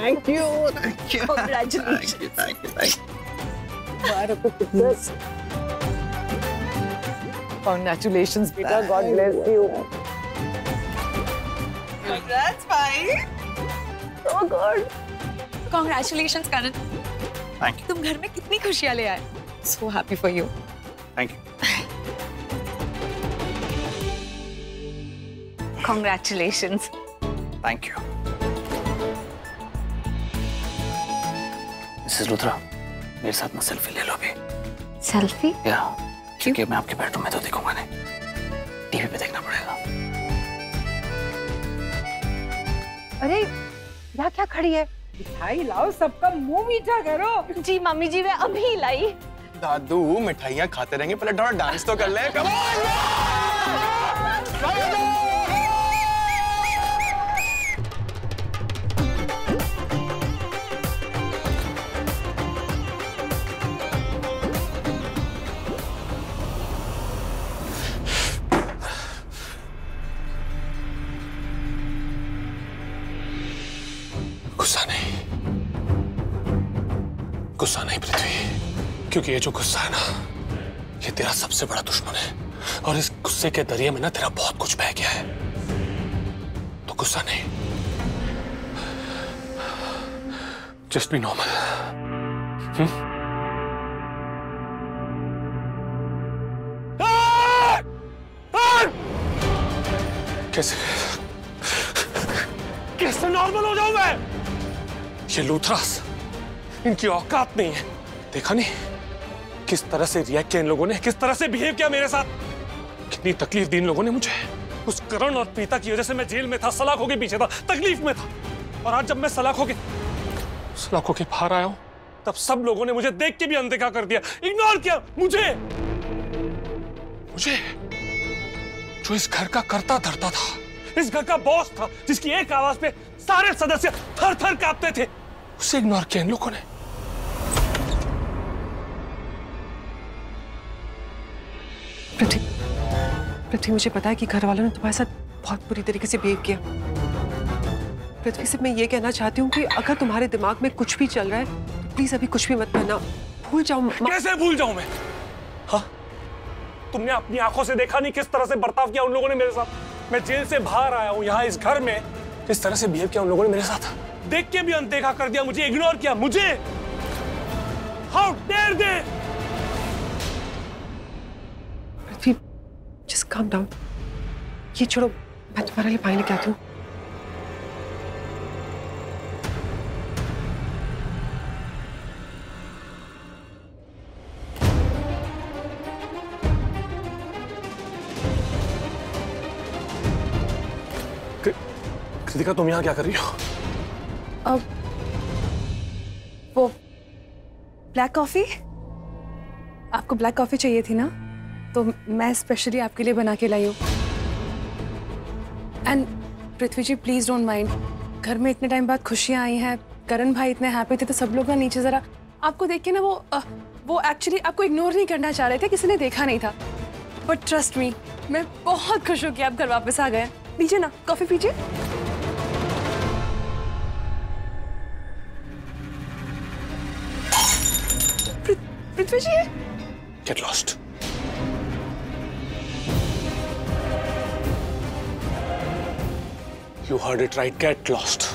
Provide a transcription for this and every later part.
Thank you, thank you, congratulation. Thank you. Congratulations, बेटा. God bless you. Congrats, भाई. So good. Congratulations, Karan. Thank you, तुम घर में कितनी खुशियां ले आए. So happy for you. Thank you. Congratulations. Thank you. Mrs Luthra, मेरे साथ ना सेल्फी ले लो अभी। Selfie? या क्योंकि मैं आपके बेडरूम में तो देखूंगा नहीं, टीवी पे देखना पड़ेगा। अरे यहाँ क्या खड़ी है? मिठाई लाओ, सबका मुंह मीठा करो। जी मम्मी जी, मैं अभी लाई. दादू मिठाइयाँ खाते रहेंगे, पहले थोड़ा डांस तो कर ले। गुस्सा नहीं पृथ्वी, क्योंकि ये जो गुस्सा है ना, ये तेरा सबसे बड़ा दुश्मन है, और इस गुस्से के दरिया में ना तेरा बहुत कुछ बह गया है। तो गुस्सा नहीं, जस्ट बी नॉर्मल। कैसे कैसे नॉर्मल हो जाऊं मैं? ये लूथरास, इनकी औकात नहीं है। देखा नहीं किस तरह से रिएक्ट किया इन लोगों ने, किस तरह से बिहेव किया मेरे साथ। कितनी तकलीफ दी इन लोगों ने मुझे। उस करण और प्रीता की वजह से मैं जेल में था, सलाखों के पीछे था, तकलीफ में था। और आज जब मैं सलाखों के बाहर आया हूं, तब सब लोगों ने मुझे देख के भी अनदेखा कर दिया, इग्नोर किया मुझे जो इस घर का करता धरता था, इस घर का बॉस था, जिसकी एक आवाज पे सारे सदस्य थर थर कांपते थे, उसे इग्नोर किया इन लोगों ने। पृथ्वी, मुझे पता है कि घर वालों ने तुम्हारे साथ बहुत बुरी तरीके से बिहेव किया। पृथ्वी, सिर्फ मैं ये कहना चाहती हूँ कि अगर तुम्हारे दिमाग में कुछ भी चल रहा है तो प्लीज अभी कुछ भी मत करना, भूल जाओ। कैसे भूल जाऊं मैं? हाँ, तुमने अपनी आंखों से देखा नहीं किस तरह से बर्ताव किया उन लोगों ने मेरे साथ। मैं जेल से बाहर आया हूँ, यहाँ इस घर में किस तरह से बिहेव किया उन लोगों ने मेरे साथ। देख के भी अनदेखा कर दिया मुझे, इग्नोर किया मुझे। How dare they! Prithvi, just calm down. ये छोड़ो, मैं तुम्हारे लिए पानी लेके आती हूँ। कृतिका, तुम यहाँ क्या कर रही हो? अब वो ब्लैक कॉफी, आपको ब्लैक कॉफी चाहिए थी ना, तो मैं स्पेशली आपके लिए बना के लाई हूँ। And Prithvi ji, please don't mind, घर में इतने टाइम बाद खुशियाँ आई हैं, करण भाई इतने हैप्पी थे, तो सब लोग ना नीचे जरा आपको देख के ना वो एक्चुअली आपको इग्नोर नहीं करना चाह रहे थे, किसी ने देखा नहीं था। बट ट्रस्ट मी, मैं बहुत खुश हूँ कि आप घर वापस आ गए। लीजिए ना, कॉफी पीजिए। पृथ्वी जी, Get lost. You heard it right. Get lost.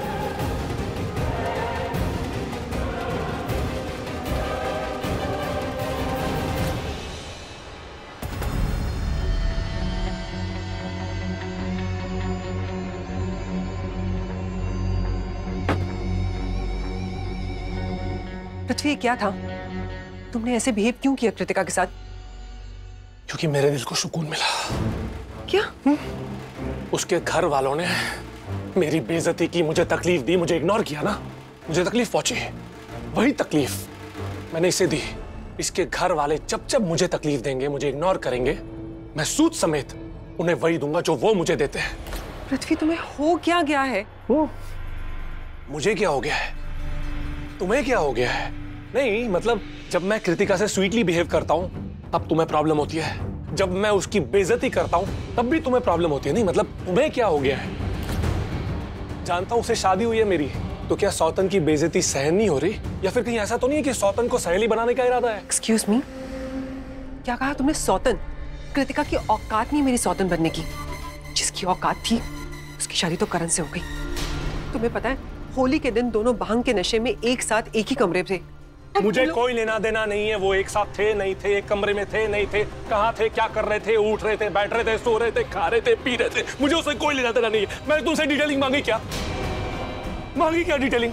पृथ्वी, क्या था? तुमने ऐसे बिहेव क्यों किया कृतिका के साथ? क्योंकि मेरे दिल को सुकून मिला। क्या? उसके घर वालों ने मेरी बेइज्जती की, मुझे तकलीफ दी, मुझे इग्नोर किया ना, मुझे तकलीफ पहुंची। वही तकलीफ मैंने इसे दी। इसके घर वाले जब जब मुझे तकलीफ देंगे, मुझे इग्नोर करेंगे, मैं सूद समेत उन्हें वही दूंगा जो वो मुझे देते हैं। पृथ्वी, तुम्हें हो क्या गया है? मुझे क्या हो गया है? तुम्हें क्या हो गया है? नहीं, मतलब जब मैं कृतिका से स्वीटली बिहेव करता हूं तब तुम्हें प्रॉब्लम होती है, जब मैं उसकी बेइज्जती करता हूं तब भी तुम्हें प्रॉब्लम होती है। नहीं, मतलब तुम्हें क्या हो गया है? जानता हूं उसे शादी हुई है मेरी, तो क्या सौतन की बेइज्जती सहन नहीं हो रही, या फिर कहीं ऐसा तो नहीं है कि सौतन को सहेली बनाने का इरादा है? एक्सक्यूज मी, क्या कहा तुमने? सौतन? कृतिका की औकात नहीं मेरी सौतन बनने की। जिसकी औकात थी उसकी शादी तो करण से हो गई। तुम्हें पता है, होली के दिन दोनों भांग के नशे में एक साथ एक ही कमरे थे। मुझे कोई लेना देना नहीं है, वो एक साथ थे नहीं थे, एक कमरे में थे नहीं थे, कहाँ थे, क्या कर रहे थे, उठ रहे थे, बैठ रहे थे, सो रहे थे, खा रहे थे, पी रहे थे, मुझे उससे कोई लेना देना नहीं है। मैंने तुमसे डिटेलिंग मांगी क्या? मांगी क्या डिटेलिंग?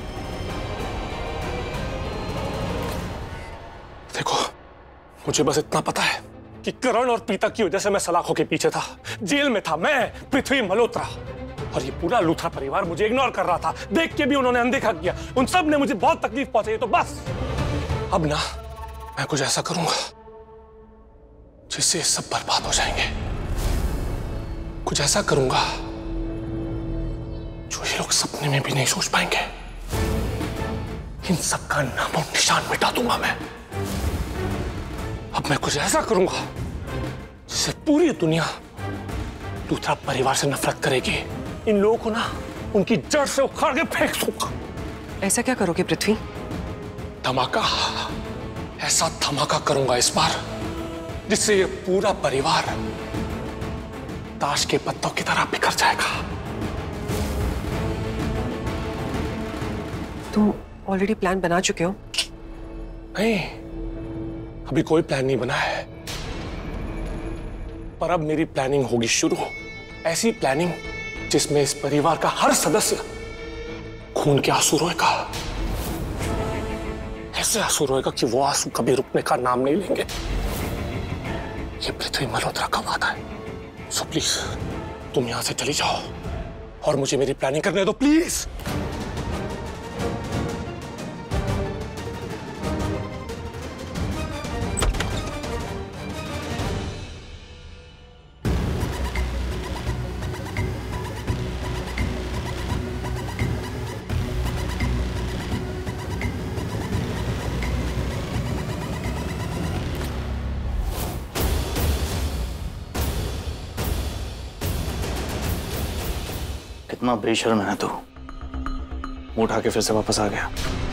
देखो, मुझे बस इतना पता है कि करण और प्रीता की वजह से मैं सलाखों के पीछे था, जेल में था, मैं पृथ्वी मल्होत्रा, और ये पूरा लूथरा परिवार मुझे इग्नोर कर रहा था। देख के भी उन्होंने अनदेखा किया। उन सब ने मुझे बहुत तकलीफ पहुंचाई। तो बस अब ना मैं कुछ ऐसा करूंगा जिससे सब बर्बाद हो जाएंगे। कुछ ऐसा करूंगा जो ये लोग सपने में भी नहीं सोच पाएंगे। इन सब का नामो निशान मिटा दूंगा मैं। अब मैं कुछ ऐसा करूंगा जिससे पूरी दुनिया लूथरा परिवार से नफरत करेगी। इन लोगों को ना उनकी जड़ से उखाड़ के फेंक दूंगा। ऐसा क्या करोगे पृथ्वी? धमाका, ऐसा धमाका करूंगा इस बार जिससे ये पूरा परिवार ताश के पत्तों की तरह बिखर जाएगा। तुम ऑलरेडी प्लान बना चुके हो? नहीं, अभी कोई प्लान नहीं बना है, पर अब मेरी प्लानिंग होगी शुरू। ऐसी प्लानिंग जिसमें इस परिवार का हर सदस्य खून के आंसू रोएगा। ऐसे आंसू रोएगा कि वो आंसू कभी रुकने का नाम नहीं लेंगे। ये पृथ्वी मल्होत्रा का वादा है। सो प्लीज तुम यहां से चली जाओ और मुझे मेरी प्लानिंग करने दो, प्लीज। कितना बेशर्म है तू। मुंह उठा के फिर से वापस आ गया।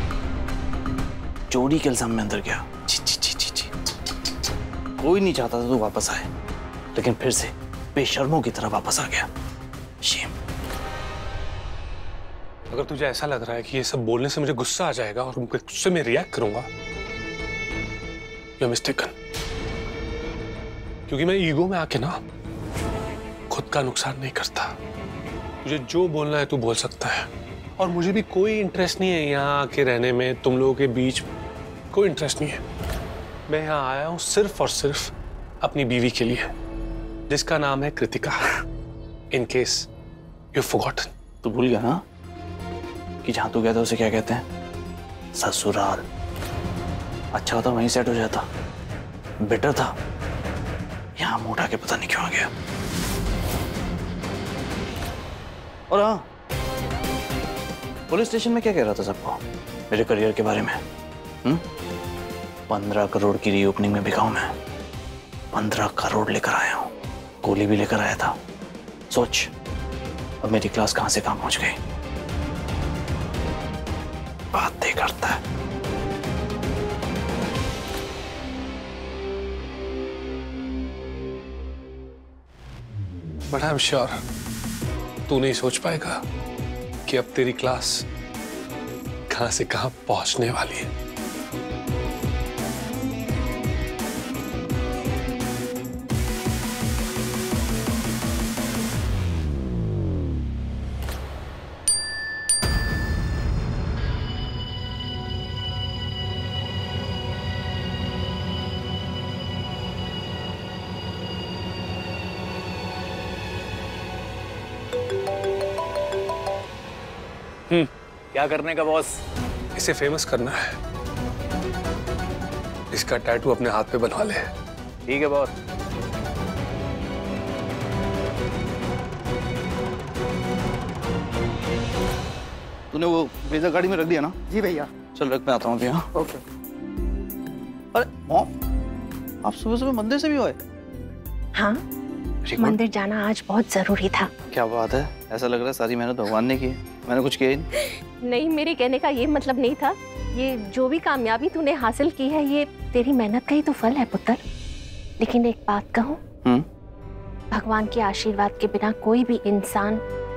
चोरी के इल्जाम में अंदर गया। ची ची ची ची ची। कोई नहीं चाहता था तू वापस आए, लेकिन फिर से बेशर्मों की तरह वापस आ गया। शेम। अगर तुझे ऐसा लग रहा है कि ये सब बोलने से मुझे गुस्सा आ जाएगा और गुस्से में रिएक्ट करूंगा, यू आर मिस्टेकन। क्योंकि मैं ईगो में आके ना खुद का नुकसान नहीं करता। तुझे जो बोलना है तू बोल सकता है, और मुझे भी कोई इंटरेस्ट नहीं है यहाँ आके रहने में। तुम लोगों के बीच कोई इंटरेस्ट नहीं है। मैं यहाँ आया हूँ सिर्फ और सिर्फ अपनी बीवी के लिए, जिसका नाम है Kritika. In case you forgotten. तू भूल गया ना कि जहां तू गया था उसे क्या कहते हैं? ससुराल। अच्छा होता वहीं सेट हो जाता, बेटर था। यहाँ मुंह उठा के पता नहीं क्यों आ गया। और हाँ, पुलिस स्टेशन में क्या कह रहा था सबको मेरे करियर के बारे में? 15 करोड़ की रीओपनिंग में बिका हूं मैं। 15 करोड़ लेकर आया हूं, गोली भी लेकर आया था। सोच अब मेरी क्लास कहां से कहां पहुंच गई। बातें करता है। बट आई एम श्योर तू नहीं सोच पाएगा कि अब तेरी क्लास कहां से कहां पहुंचने वाली है। क्या करने का बॉस? इसे फेमस करना है। इसका टैटू अपने हाथ पे बनवा ले। ठीक है बॉस। तूने वो ब्रेजा गाड़ी में रख दिया ना? जी भैया। चल रख, मैं आता हूँ अभी। हाँ ओके। अरे मॉम, आप सुबह सुबह मंदिर से भी आए? हाँ, मंदिर जाना आज बहुत जरूरी था। क्या बात है, ऐसा लग रहा है सारी मेहनत भगवान ने की है। मैंने कुछ किया ही नहीं। नहीं, मेरे कहने का ये मतलब नहीं था। ये जो भी कामयाबी तूने हासिल की है ये तेरी मेहनत का ही तो फल है पुत्र। लेकिन एक बात कहूं, भगवान के आशीर्वाद के बिना कोई भी इंसान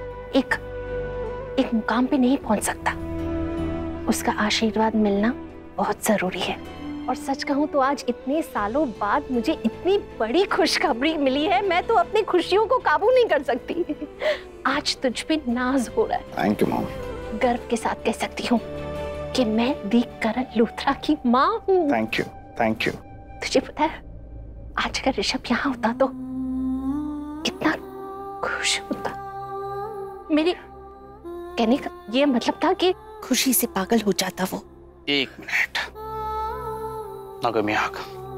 एक मुकाम पे नहीं पहुंच सकता। उसका आशीर्वाद मिलना बहुत जरूरी है। और सच कहूं तो आज इतने सालों बाद मुझे इतनी बड़ी खुशखबरी मिली है, मैं तो अपनी खुशियों को काबू नहीं कर सकती। आज तुझ पे नाज हो रहा है। Thank you mom. गर्व के साथ कह सकती हूँ कि मैं दी करण लूथरा की माँ हूँ। Thank you, thank you. तुझे पता है आज अगर ऋषभ यहाँ होता तो कितना खुश होता। मेरे कहने का ये मतलब था कि खुशी से पागल हो जाता वो। एक मिनट, नगमियाक,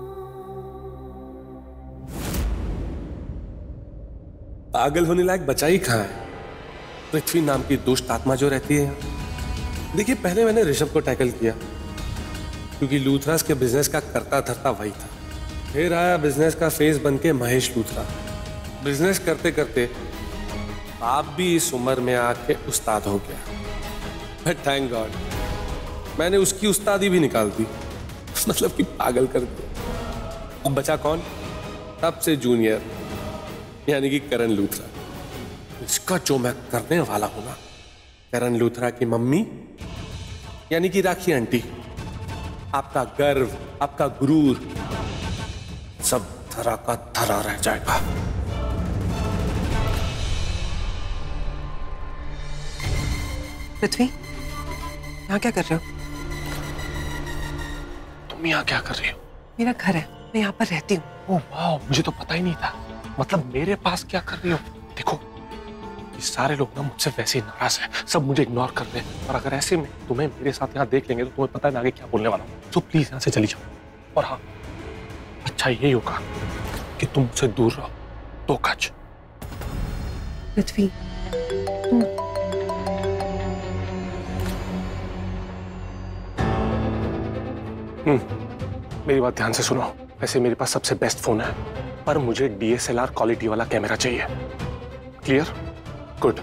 पागल होने लायक बचा ही कहाँ है? पृथ्वी नाम की दुष्ट आत्मा जो रहती है यहाँ। देखिए, पहले मैंने ऋषभ को टैकल किया क्योंकि लूथरास के बिजनेस का करता धरता वही था। फिर आया बिजनेस का फेस बन के महेश लूथरा। बिजनेस करते करते आप भी इस उम्र में आके उस्ताद हो गया। बट थैंक गॉड मैंने उसकी उस्तादी भी निकाल दी, मतलब कि पागल कर दिया। अब बचा कौन? सबसे जूनियर यानी कि करण लूथरा। इसका जो मैं करने वाला हूं ना, करण लूथरा की मम्मी यानी कि राखी आंटी, आपका गर्व, आपका गुरूर सब धरा का धरा रह जाएगा। पृथ्वी, यहाँ क्या कर रहे हो? तुम यहाँ क्या कर रही हो? मेरा घर है, मैं यहाँ पर रहती हूँ। ओह वाह, मुझे तो पता ही नहीं था। मतलब मेरे पास क्या कर रही हो? देखो, ये सारे लोग ना मुझसे वैसे ही नाराज हैं, सब मुझे इग्नोर कर रहे हैं। और अगर ऐसे में तुम्हें मेरे साथ यहाँ देख लेंगे तो तुम्हें पता है आगे क्या बोलने वाला हूँ। तो प्लीज यहाँ से चली जाओ। और हाँ, अच्छा यही होगा कि तुम मुझसे दूर रहो, 2 गज। पृथ्वी, मेरी बात ध्यान से सुनो। वैसे मेरे पास सबसे बेस्ट फोन है, पर मुझे DSLR क्वालिटी वाला कैमरा चाहिए। क्लियर? गुड।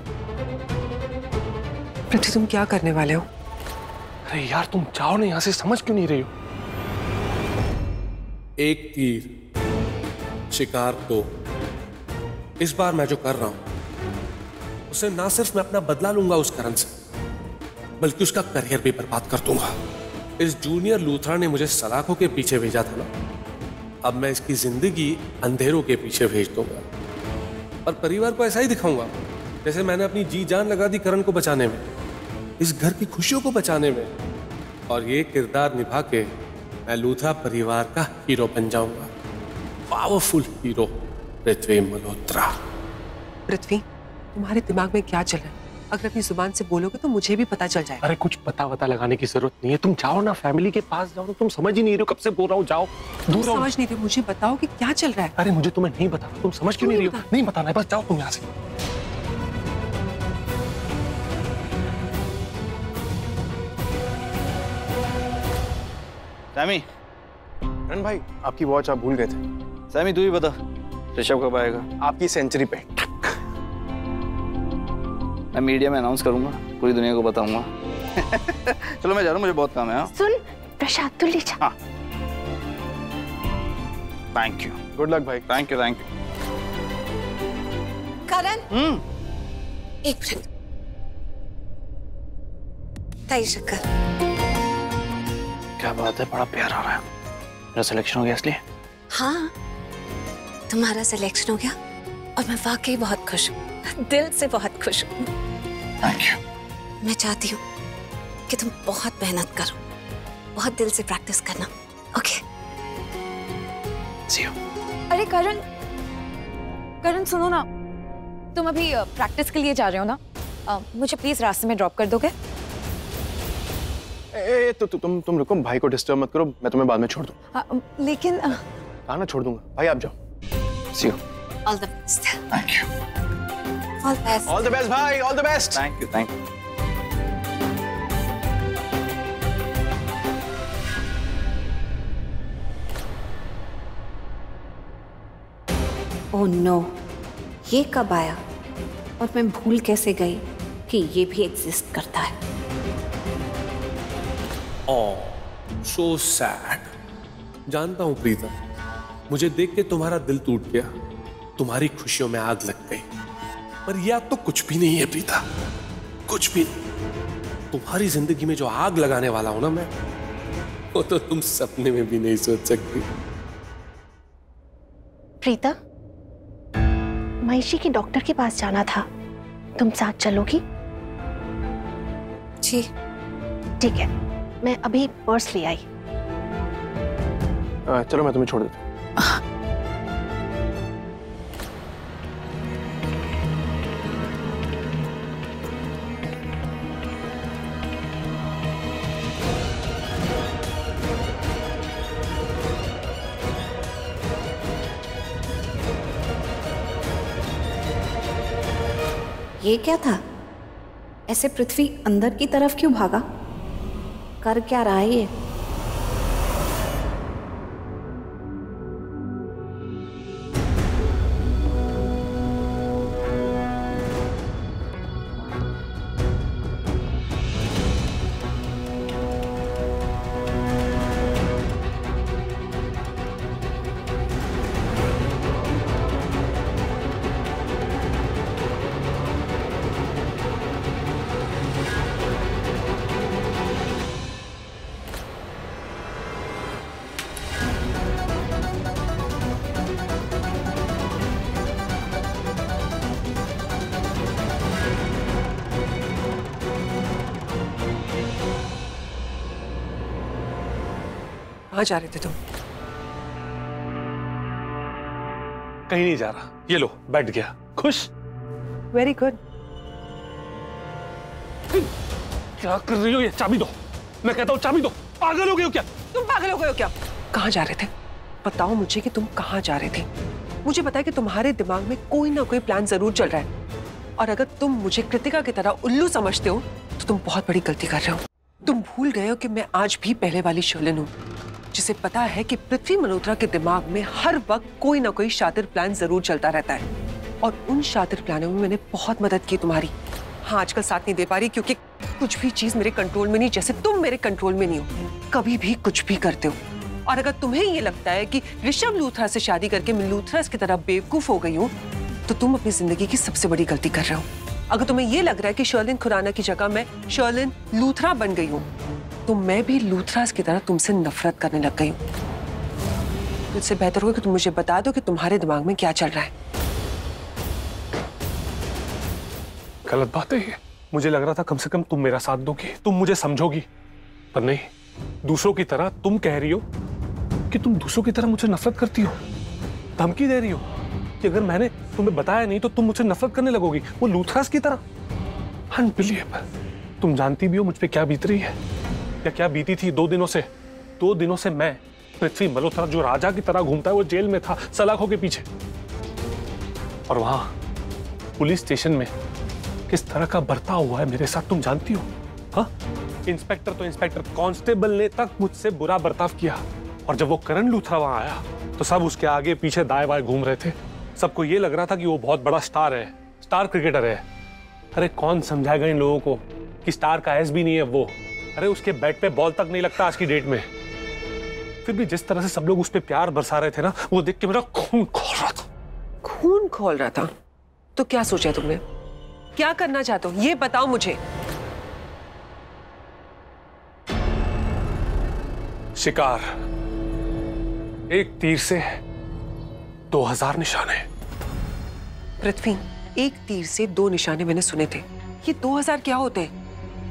पृथ्वी, तुम क्या करने वाले हो? अरे यार, तुम जाओ ना यहाँ से, समझ क्यों नहीं रही हो? एक तीर शिकार 2। इस बार मैं जो कर रहा हूं उसे ना सिर्फ मैं अपना बदला लूंगा उस करण से, बल्कि उसका करियर भी बर्बाद कर दूंगा। इस जूनियर लूथरा ने मुझे सलाखों के पीछे भेजा था ना, अब मैं इसकी जिंदगी अंधेरों के पीछे भेज दूंगा। और परिवार को ऐसा ही दिखाऊंगा जैसे मैंने अपनी जी जान लगा दी करण को बचाने में, इस घर की खुशियों को बचाने में। और ये किरदार निभा के मैं लूथरा परिवार का हीरो बन जाऊंगा। Powerful hero Prithvi Malhotra. पृथ्वी, तुम्हारे दिमाग में क्या चल रहा है? अगर अपनी जुबान से बोलोगे तो मुझे भी पता चल जाएगा। अरे कुछ पता लगाने की जरूरत नहीं है, तुम जाओ ना, फैमिली के पास जाओ। तुम समझ ही नहीं रहे हो, कब से बोल रहा हूँ जाओ, दूर रहो। समझ नहीं रहे, मुझे बताओ कि क्या चल रहा है। अरे मुझे तुम्हें नहीं बताना, तुम समझ क्यों नहीं रही हो? नहीं बताना है, बस जाओ तुम यहाँ से। सैमी, करण भाई, आपकी वॉच आप भूल गए थे। सैमी तू ही बता, ऋषभ कब आएगा? आपकी सेंचुरी पे। मैं मीडिया में अनाउंस करूंगा, पूरी दुनिया को बताऊंगा। चलो मैं जा रहा हूँ, मुझे बहुत काम है। हाँ सुन प्रसाद, तू ले जा। हाँ, थैंक यू। गुड लक भाई। Thank you, thank you. Karan, एक मिनट। ताई शक्कर, क्या बात है, बड़ा प्यार आ रहा है। मेरा सिलेक्शन हो गया इसलिए? हाँ, तुम्हारा सिलेक्शन हो गया और मैं वाकई बहुत खुश हूँ, दिल से बहुत खुश हूँ। Thank you. मैं चाहती हूँ कि तुम बहुत मेहनत करो, बहुत दिल से प्रैक्टिस करना। ओके? See you. अरे करण, करण सुनो ना, तुम अभी प्रैक्टिस के लिए जा रहे हो ना? मुझे प्लीज रास्ते में ड्रॉप कर दोगे? तो तुम रुको, भाई को डिस्टर्ब मत करो, मैं तुम्हें बाद में छोड़ दूँ। लेकिन कहा ना छोड़ दूंगा। भाई आप जाओ। See you. All the best. Thank you. All the best. All the best भाई, all the best. Thank you, thank you. Oh no, ये कब आया और मैं भूल कैसे गई कि ये भी एग्जिस्ट करता है। Oh so sad. जानता हूं प्रीता, मुझे देख के तुम्हारा दिल टूट गया, तुम्हारी खुशियों में आग लग गई, पर यह तो कुछ भी नहीं है प्रीता, कुछ भी नहीं। तुम्हारी जिंदगी में जो आग लगाने वाला हूं ना मैं, वो तो तुम सपने में भी नहीं सोच सकती। प्रीता, महिषी की डॉक्टर के पास जाना था, तुम साथ चलोगी? जी ठीक है, मैं अभी पर्स ले आई। चलो मैं तुम्हें छोड़ देता हूँ। ये क्या था? ऐसे पृथ्वी अंदर की तरफ क्यों भागा? कर क्या रहा है ये? कहाँ जा रहे थे तुम? कहीं नहीं जा रहा। ये लो, बैठ गया। खुश? Very good. क्या कर रही हो? ये चाबी दो, मैं कहता हूँ चाबी दो। पागल हो गए हो क्या? तुम पागल हो गए हो क्या? कहाँ जा रहे थे? बताओ मुझे कि तुम कहाँ जा रहे थे। मुझे पता है कि तुम्हारे दिमाग में कोई ना कोई प्लान जरूर चल रहा है, और अगर तुम मुझे कृतिका की तरह उल्लू समझते हो तो तुम बहुत बड़ी गलती कर रहे हो। तुम भूल गए हो कि मैं आज भी पहले वाली शर्लिन हूँ, जिसे पता है कि पृथ्वी मल्होत्रा के दिमाग में हर वक्त कोई ना कोई शातिर प्लान जरूर चलता रहता है, और उन शातिर प्लानों में मैंने बहुत मदद की तुम्हारी। हाँ, आजकल साथ नहीं दे पा रही क्योंकि कुछ भी चीज मेरे कंट्रोल में नहीं, जैसे तुम मेरे कंट्रोल में नहीं हो, कभी भी कुछ भी करते हो। और अगर तुम्हें ये लगता है कि ऋषभ लूथरा से शादी करके मैं लूथरास की तरह बेवकूफ हो गई हूँ, तो तुम अपनी जिंदगी की सबसे बड़ी गलती कर रहे हो। अगर तुम्हें ये लग रहा है कि शर्लिन खुराना की जगह मैं शर्लिन लूथरा बन गई हूँ, तो मैं भी लूथरास की तरह तुमसे नफरत करने लग गई हूँ। तो इससे बेहतर होगा कि तुम मुझे बता दो कि तुम्हारे दिमाग में क्या चल रहा है। गलत बात है ये। मुझे लग रहा था कम से कम तुम मेरा साथ दोगी, तुम मुझे समझोगी, पर नहीं। दूसरों की तरह तुम कह रही हो कि तुम दूसरों की तरह मुझसे नफरत करती हो, धमकी दे रही हो कि अगर मैंने तुम्हें बताया नहीं तो तुम मुझसे नफरत करने लगोगी, वो लूथरास की तरह। अनबिलीवेबल। तुम जानती भी हो मुझ पे क्या बीत रही है, या क्या बीती थी 2 दिनों से। 2 दिनों से मैं, पृथ्वी मल्होत्रा जो राजा की तरह घूमता है, वो जेल में था सलाखों के पीछे, और वहां पुलिस स्टेशन में किस तरह का बर्ताव हुआ है मेरे साथ तुम जानती हो। हाँ, इंस्पेक्टर तो इंस्पेक्टर, कांस्टेबल ने तक मुझसे बुरा बर्ताव किया, और जब वो करण लूथरा वहां आया तो सब उसके आगे पीछे दाएं बाएं घूम रहे थे। सबको ये लग रहा था कि वो बहुत बड़ा स्टार है, स्टार क्रिकेटर है। अरे कौन समझाएगा इन लोगों को कि स्टार का एस भी नहीं है वो। अरे उसके बैट पे बॉल तक नहीं लगता आज की डेट में। फिर भी जिस तरह से सब लोग उस पे प्यार बरसा रहे थे ना, वो देख के मेरा खून खौल रहा था। खून खौल रहा था? तो क्या सोचा तुमने? क्या करना चाहते हो ये बताओ मुझे। शिकार, एक तीर से 2000 निशाने। पृथ्वी, एक तीर से 2 निशाने मैंने सुने थे, ये 2000 क्या होते हैं?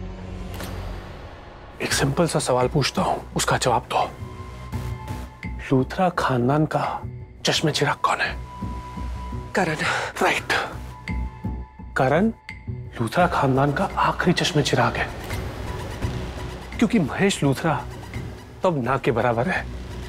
एक सिंपल सा सवाल पूछता हूं, उसका जवाब दो। लूथरा खानदान का चश्मे चिराग कौन है? करण। राइट। करण लूथरा खानदान का आखिरी चश्मे चिराग है, क्योंकि महेश लूथरा तब ना के बराबर है।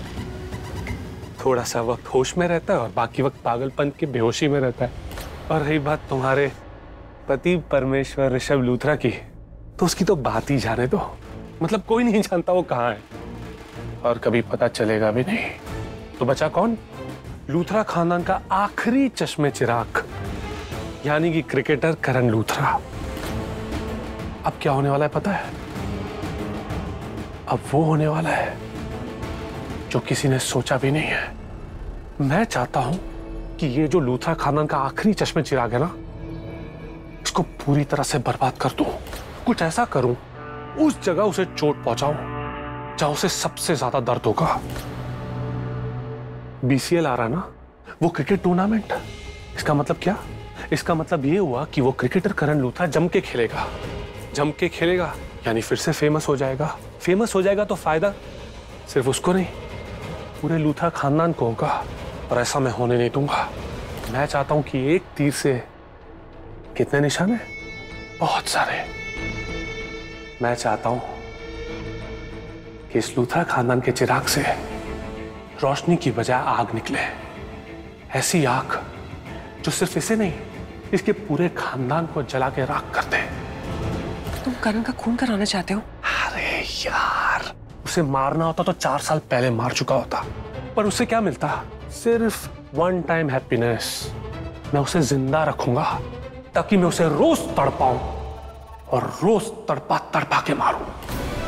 थोड़ा सा वक्त होश में रहता है और बाकी वक्त पागलपन के बेहोशी में रहता है। और रही बात तुम्हारे पति परमेश्वर ऋषभ लूथरा की, तो उसकी तो बात ही जाने दो। मतलब कोई नहीं जानता वो कहाँ है, और कभी पता चलेगा भी नहीं। तो बचा कौन? लूथरा खानदान का आखिरी चश्मे चिराग, यानी कि क्रिकेटर करण लूथरा। अब क्या होने वाला है पता है? अब वो होने वाला है जो किसी ने सोचा भी नहीं है। मैं चाहता हूं कि ये जो लूथरा खानदान का आखिरी चश्मे चिराग है ना, इसको पूरी तरह से बर्बाद कर दूं। कुछ ऐसा करूं, उस जगह उसे चोट पहुंचाऊं जहां उसे सबसे ज्यादा दर्द होगा। BCL आ रहा है ना, वो क्रिकेट टूर्नामेंट। इसका मतलब क्या? इसका मतलब ये हुआ कि वो क्रिकेटर करण लूथरा जम के खेलेगा। जम के खेलेगा यानी फिर से फेमस हो जाएगा। फेमस हो जाएगा तो फायदा सिर्फ उसको नहीं, पूरे लूथरा खानदान को होगा। और ऐसा मैं होने नहीं दूंगा। मैं चाहता हूं कि एक तीर से कितने निशाने? बहुत सारे। मैं चाहता हूं कि इस लूथरा खानदान के चिराग से रोशनी की बजाय आग निकले। ऐसी आग जो सिर्फ इसे नहीं, इसके पूरे खानदान को जला के राख कर दे। तुम करण का खून कराना चाहते हो? अरे यार, उसे मारना होता तो 4 साल पहले मार चुका होता, पर उसे क्या मिलता? सिर्फ वन टाइम हैप्पीनेस। मैं उसे जिंदा रखूंगा ताकि मैं उसे रोज तड़पाऊं और रोज तड़पा तड़पा के मारूं।